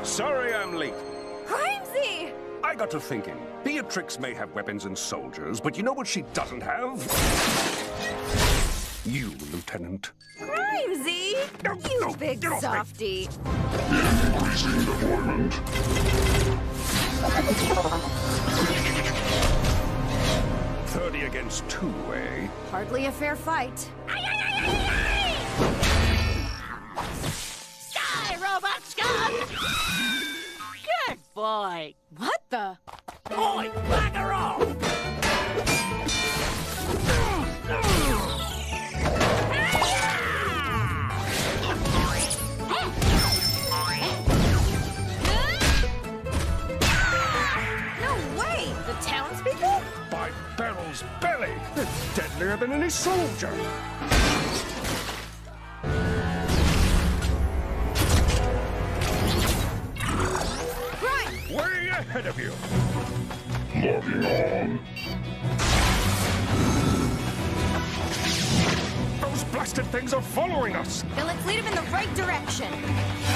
Sorry I'm late. Crimesy! I got to thinking. Beatrix may have weapons and soldiers, but you know what she doesn't have? You, Lieutenant. Crimesy! You big softy. Increasing deployment. 30 against 2, eh? Hardly a fair fight. Sky, robot sky! Good boy. What the? Oi, bugger off! No way! The townspeople? By Beryl's belly! It's deadlier than any soldier! Right! Way ahead of you! Logging on. Those blasted things are following us! Then let's lead him in the right direction.